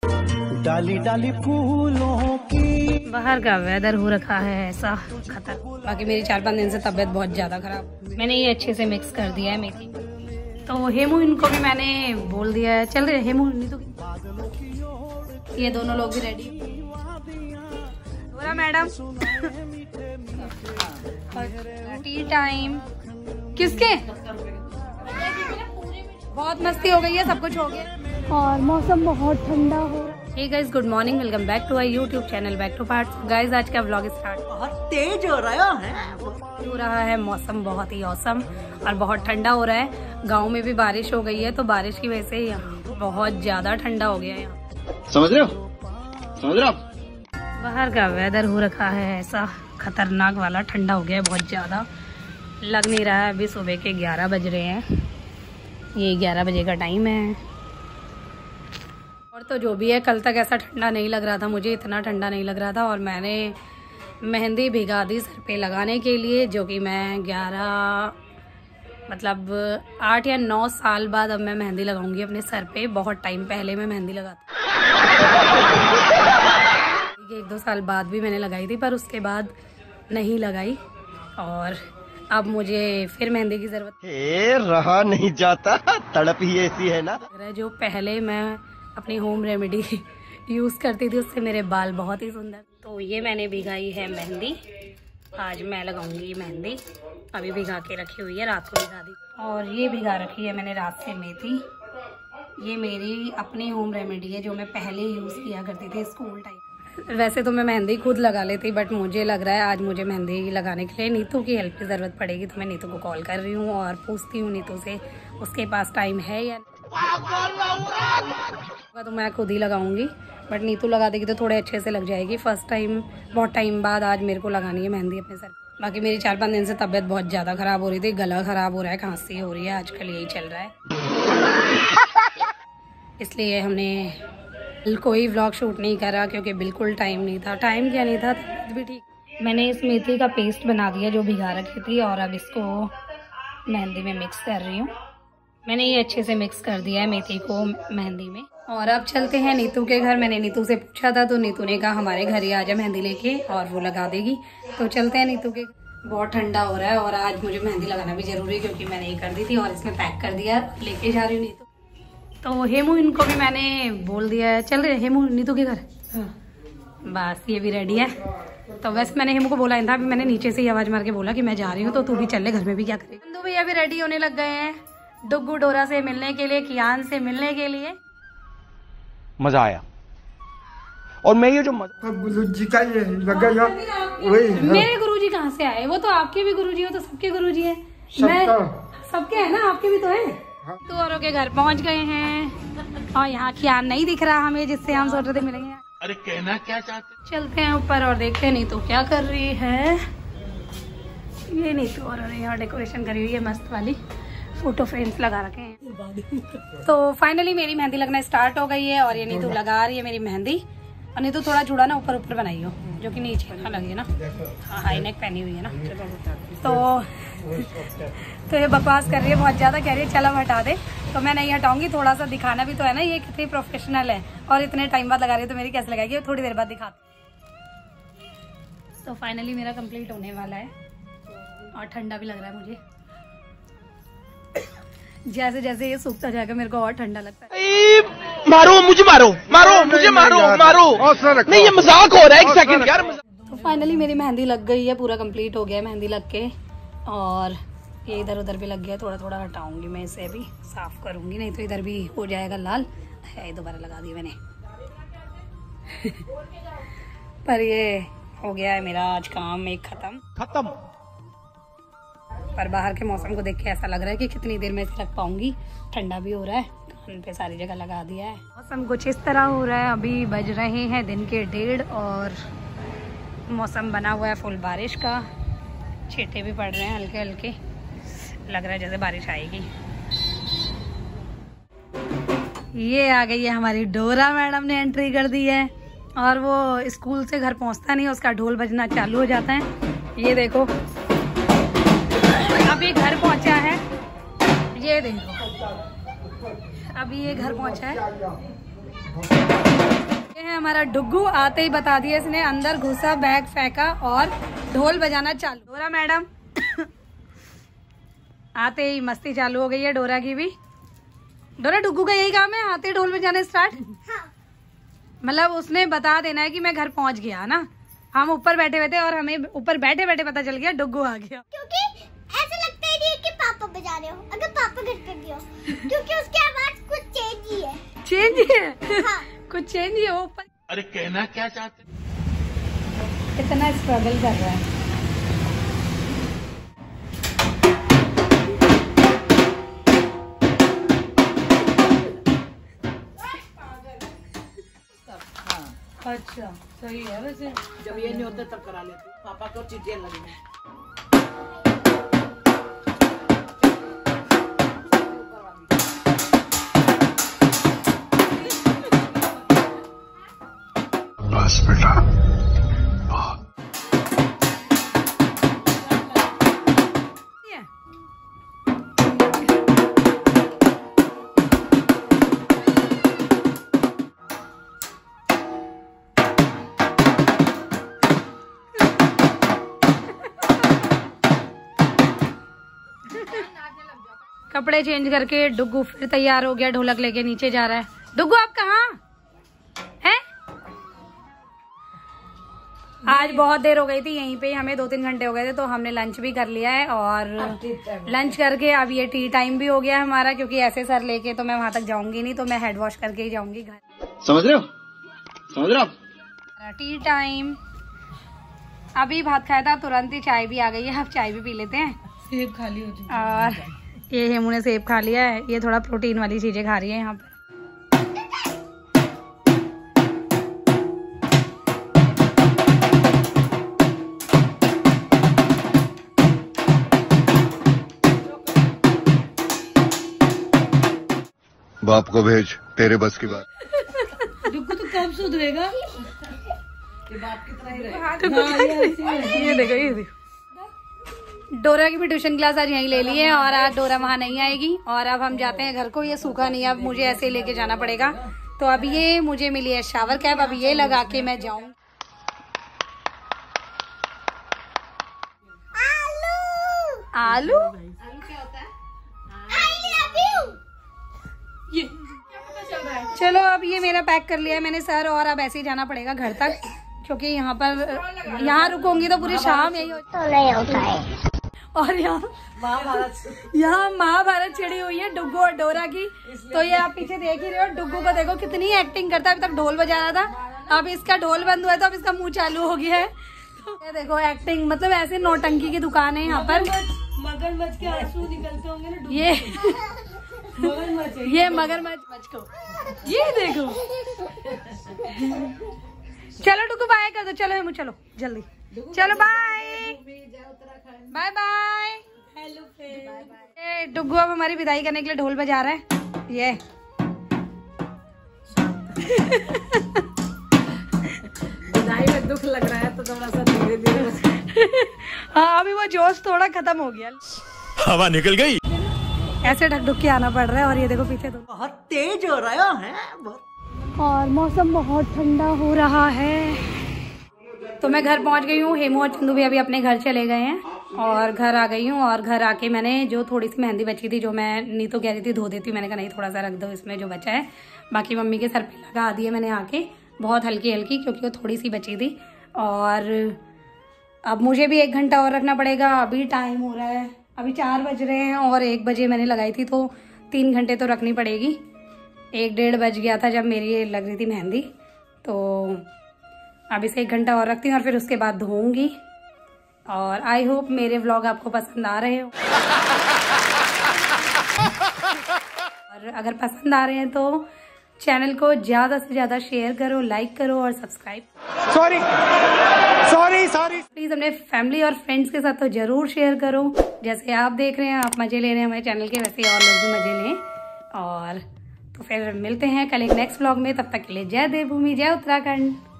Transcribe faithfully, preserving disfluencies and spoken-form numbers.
डाली डाली फूलों की। बाहर का वेदर हो रखा है ऐसा खतर। बाकी मेरी चार पाँच दिन से तबीयत बहुत ज्यादा खराब। मैंने ये अच्छे से मिक्स कर दिया है मेथी, तो हेमू इनको भी मैंने बोल दिया है। चल रहे हेमू नहीं तो ये दोनों लोग भी रेडी। मैडम टी टाइम किसके? बहुत मस्ती हो गई है, सब कुछ हो गया और मौसम बहुत ठंडा हो रहा है। Hey guys, good morning, welcome back to our YouTube channel back to parts. Guys आज का व्लॉग स्टार्ट बहुत तेज हो रहा है हो रहा है मौसम बहुत ही औसम और बहुत ठंडा हो रहा है। गांव में भी बारिश हो गई है, तो बारिश की वजह से यहाँ बहुत ज्यादा ठंडा हो गया है। यहाँ समझ रहे हो समझ रहे हो बाहर का वेदर हो रखा है ऐसा खतरनाक वाला, ठंडा हो गया है बहुत ज्यादा। लग नहीं रहा है। अभी सुबह के ग्यारह बज रहे हैं, ये ग्यारह बजे का टाइम है। और तो जो भी है, कल तक ऐसा ठंडा नहीं लग रहा था, मुझे इतना ठंडा नहीं लग रहा था। और मैंने मेहंदी भिगा दी सर पे लगाने के लिए, जो कि मैं ग्यारह मतलब आठ या नौ साल बाद अब मैं मेहंदी लगाऊंगी अपने सर पे। बहुत टाइम पहले मैं मेहंदी लगाती, एक दो साल बाद भी मैंने लगाई थी, पर उसके बाद नहीं लगाई। और अब मुझे फिर मेहंदी की जरूरत है। रहा नहीं जाता, तड़प ही ऐसी है ना। जो पहले मैं अपनी होम रेमेडी यूज करती थी, उससे मेरे बाल बहुत ही सुंदर। तो ये मैंने भिगाई है मेहंदी, आज मैं लगाऊंगी मेहंदी। अभी भिगा के रखी हुई है, रात को भिगा दी। और ये भिगा रखी है मैंने रात से मेथी। ये मेरी अपनी होम रेमेडी है, जो मैं पहले यूज किया करती थी स्कूल टाइम। वैसे तो मैं मेहंदी खुद लगा लेती, बट मुझे लग रहा है आज मुझे मेहंदी लगाने के लिए नीतू की हेल्प की ज़रूरत पड़ेगी। तो मैं नीतू को कॉल कर रही हूँ और पूछती हूँ नीतू से उसके पास टाइम है या तो मैं खुद ही लगाऊंगी, बट नीतू लगा देगी तो थोड़े अच्छे से लग जाएगी। फर्स्ट टाइम बहुत टाइम बाद आज मेरे को लगानी है मेहंदी अपने सर। बाकी मेरी चार पाँच दिन से तबीयत बहुत ज़्यादा ख़राब हो रही थी, गला ख़राब हो रहा है, खांसी हो रही है, आजकल यही चल रहा है। इसलिए हमने कोई व्लॉग शूट नहीं करा, क्योंकि बिल्कुल टाइम नहीं था। टाइम क्या नहीं था, तबीयत भी ठीक। मैंने इस मेथी का पेस्ट बना दिया जो भिगा रखी थी, और अब इसको मेहंदी में मिक्स कर रही हूँ। मैंने ये अच्छे से मिक्स कर दिया है मेथी को मेहंदी में। और अब चलते हैं नीतू के घर। मैंने नीतू से पूछा था, तो नीतू ने कहा हमारे घर ही आ जा मेहंदी लेके, और वो लगा देगी। तो चलते हैं नीतू के। बहुत ठंडा हो रहा है और आज मुझे मेहंदी लगाना भी जरूरी है, क्योंकि मैंने ये कर दी थी और इसमें पैक कर दिया, लेके जा रही हूँ नीतू। तो हेमू इनको भी मैंने बोल दिया है। चल रहे हेमू नीतू के घर। बस ये भी रेडी है। तो वैसे मैंने हेमू को बोला था, अभी मैंने नीचे से ही आवाज मार के बोला कि मैं जा रही हूँ, तो तू भी चल ले, घर में भी क्या करेगी। नंदू भैया भी रेडी होने लग गए हैं डुग्गू डोरा से मिलने के लिए, कियान से मिलने के लिए। मजा आया। और मैं ये जो गुरुजी का ये लगा ना, वही मेरे गुरुजी कहाँ से आए? वो तो आपके भी गुरुजी हो, तो सबके गुरुजी है। मैं सबके है ना, आपके भी तो है। तो औरों के घर पहुंच गए हैं और यहाँ कियान नहीं दिख रहा हमें, जिससे हम सोच रहे थे मिलेंगे। अरे कहना क्या चाहते? चलते हैं ऊपर और देखते हैं नीतू क्या कर रही है। ये नीतू और यहाँ डेकोरेशन करी हुई है, मस्त वाली फोटो फ्रेम्स लगा रखे हैं। तो फाइनली मेरी मेहंदी लगना स्टार्ट हो गई है, और ये नीतू लगा रही है मेरी मेहंदी। और नीतू थोड़ा जुड़ा ना ऊपर ऊपर बनाई हो, जो कि नीचे ना लगे ना। हाँ, हाई नेक पहनी हुई है ना। तो तो ये बकवास कर रही है बहुत ज्यादा, कह रही है चल अब हटा दे। तो मैं नहीं हटाऊंगी, थोड़ा सा दिखाना भी तो है ना, ये कितनी प्रोफेशनल है। और इतने टाइम बाद लगा रही है, तो मेरी कैसे लगाएगी, थोड़ी देर बाद दिखाती। तो फाइनली मेरा कंप्लीट होने वाला है, और ठंडा भी लग रहा है मुझे। जैसे जैसे ये सूखता जाएगा मेरे को और ठंडा लगता है। मारो मुझे, मारो मारो मुझे, मारो मारो। नहीं, ये मजाक हो रहा है, एक सेकंड यार। तो फाइनली मेरी मेहंदी लग गई है, पूरा कंप्लीट हो गया है मेहंदी लग के। और ये इधर उधर भी लग गया, थोड़ा थोड़ा हटाऊंगी मैं, इसे भी साफ करूंगी, नहीं तो इधर भी हो जाएगा लाल है। दोबारा लगा दिया मैंने। पर ये हो गया है मेरा आज काम एक खत्म खत्म। पर बाहर के मौसम को देख के ऐसा लग रहा है कि कितनी देर में इसे रख पाऊंगी। ठंडा भी हो रहा है, कान पे सारी जगह लगा दिया है। मौसम कुछ इस तरह हो रहा है। अभी बज रहे हैं दिन के डेढ़, और मौसम बना हुआ है फुल बारिश का। छींटे भी पड़ रहे हैं हल्के हल्के, लग रहा है जैसे बारिश आएगी। ये आ गई है हमारी डोरा मैडम ने एंट्री कर दी है, और वो स्कूल से घर पहुंचता नहीं, उसका ढोल बजना चालू हो जाता है। ये देखो अभी घर पहुंचा है, ये देखो अभी ये घर पहुंचा है। ये है हमारा डुग्गू, आते ही बता दिया इसने, अंदर घुसा, बैग फेंका और ढोल बजाना चालू। डोरा मैडम आते ही मस्ती चालू हो गई है डोरा की भी। डोरा डुग्गू का यही काम है, आते ही ढोल बजाना स्टार्ट। मतलब उसने बता देना है कि मैं घर पहुंच गया ना। हम ऊपर बैठे हुए थे और हमें ऊपर बैठे बैठे पता चल गया डुग्गू आ गया। क्योंकि ऐसा लगता ही नहीं है कि पापा बजा रहे हो अगर पापा घर पे भी हो, क्योंकि उसकी आवाज कुछ चेंज ही है। चेंज ही है? हाँ। कुछ चेंज ही है वो ऊपर। अरे कहना क्या चाहते? कितना स्ट्रगल कर रहा है। अच्छा सही है वैसे। जब ये नहीं होते तब करा लेते, पापा को चीजें लगेंगी। बस बेटा कपड़े चेंज करके डुग्गू फिर तैयार हो गया, ढोलक लेके नीचे जा रहा है। डुग्गू आप कहाँ हैं? आज बहुत देर हो गई थी यहीं पे, हमें दो तीन घंटे हो गए थे, तो हमने लंच भी कर लिया है और लंच करके अब ये टी टाइम भी हो गया है हमारा, क्योंकि ऐसे सर लेके तो मैं वहां तक जाऊंगी नहीं, तो मैं हेड वॉश करके ही जाऊंगी घर। समझ रहे हो? समझ रहे हो? Tea time. अभी भात खाया था, तुरंत ही चाय भी आ गई है, अब चाय भी पी लेते हैं। सेब खाली हो चुकी और ये हेमू ने सेब खा लिया है, ये थोड़ा प्रोटीन वाली चीजें खा रही है यहाँ पे। बाप को भेज, तेरे बस की बात। डुग्गू तो कब सुधरेगा? ये बाप की तरह ही रहेगा। ये देखो ये देखो, डोरा की भी ट्यूशन क्लास आज यहीं ले ली है और आज डोरा वहाँ नहीं आएगी और अब हम जाते हैं घर को। ये सूखा नहीं है, अब मुझे ऐसे ही लेके जाना पड़ेगा। तो अब ये मुझे मिली है शावर कैप, अब ये लगा के मैं जाऊं। आलू आलू आलू क्या होता है? I love you। ये चलो अब ये मेरा पैक कर लिया है मैंने सर, और अब ऐसे ही जाना पड़ेगा घर तक, क्योंकि यहाँ पर यहाँ रुकूंगी तो पूरी शाम यही होता है। और यहाँ महाभारत यहाँ महाभारत छिड़ी हुई है डुग्गू और डोरा की। तो ये आप पीछे देख ही रहे हो, डुग्गू को देखो कितनी एक्टिंग करता है। अभी तक ढोल बजा रहा था, अब इसका ढोल बंद हुआ है तो अब इसका मुंह चालू हो गया है। ये देखो एक्टिंग, मतलब ऐसे नौटंकी की दुकान है यहाँ पर। मगरमच्छ के आंसू निकलते होंगे ना। ये मगरमच्छ ये मगरमच्छ को ये देखो। चलो डुग्गू बाय कर दो, चलो हेमू चलो जल्दी, चलो bye bye bye. Hello friend. Duggu अब हमारी विदाई करने के लिए ढोल बजा रहा है। ये विदाई में दुख लग रहा है तो थोड़ा सा धीरे धीरे। हाँ अभी वो जोश थोड़ा खत्म हो गया, हवा निकल गई। ऐसे ढक ढुक के आना पड़ रहा है। और ये देखो पीछे तो बहुत तेज हो रहा है बहुत। और मौसम बहुत ठंडा हो रहा है। तो मैं घर पहुंच गई हूँ, हेमू और चंदू भी अभी अपने घर चले गए हैं और घर आ गई हूँ। और घर आके मैंने जो थोड़ी सी मेहंदी बची थी, जो मैं नहीं तो कह रही थी धो देती, मैंने कहा नहीं थोड़ा सा रख दो इसमें जो बचा है, बाकी मम्मी के सर पे लगा दी है मैंने आके, बहुत हल्की हल्की, क्योंकि वो थोड़ी सी बची थी। और अब मुझे भी एक घंटा और रखना पड़ेगा। अभी टाइम हो रहा है, अभी चार बज रहे हैं और एक बजे मैंने लगाई थी, तो तीन घंटे तो रखनी पड़ेगी। एक डेढ़ बज गया था जब मेरी लग रही थी मेहंदी, तो अभी से एक घंटा और रखती हूँ और फिर उसके बाद धोऊंगी। और आई होप मेरे व्लॉग आपको पसंद आ रहे हो। और अगर पसंद आ रहे हैं तो चैनल को ज़्यादा से ज़्यादा शेयर करो, लाइक करो और subscribe. Sorry sorry sorry please अपने फैमिली और फ्रेंड्स के साथ तो ज़रूर शेयर करो। जैसे आप देख रहे हैं, आप मज़े ले रहे हैं हमारे चैनल के, वैसे और लोग भी मज़े लें। और तो फिर मिलते हैं कल एक नेक्स्ट व्लॉग में, तब तक के लिए जय देवभूमि, जय उत्तराखंड।